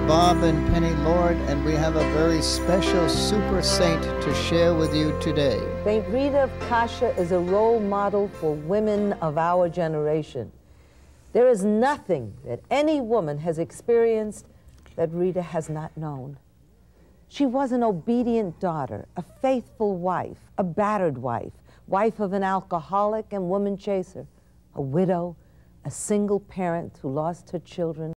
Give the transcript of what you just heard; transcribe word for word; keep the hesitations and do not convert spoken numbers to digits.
Bob and Penny Lord, and we have a very special super saint to share with you today. Saint Rita of Cascia is a role model for women of our generation. There is nothing that any woman has experienced that Rita has not known. She was an obedient daughter, a faithful wife, a battered wife, wife of an alcoholic and woman chaser, a widow, a single parent who lost her children